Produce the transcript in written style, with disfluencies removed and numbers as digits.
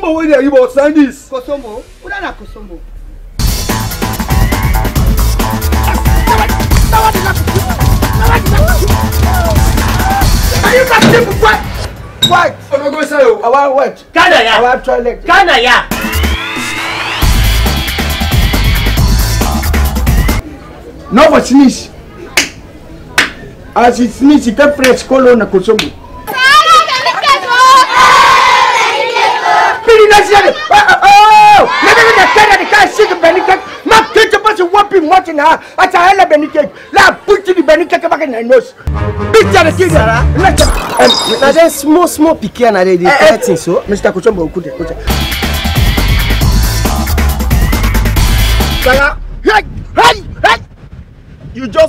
Kosomo wey dey Igbo sign this. Kosomo? Who na Kosomo? Are you got people what? What? I'm not going to say you. I want what? Kana ya. I want toilet. Kana ya. No for sneeze. As it sneeze, it can press color na Kosomo. Oh! Never the cat the car sick of Benicate. Not take a bunch of whopping watching her at a hell of Benicate. La put to the Benicate back in her nose. Picture the thing, Sarah. Now then small pikin na dey fighting so. Mr. Kosomo, good. Sarah, hey! You just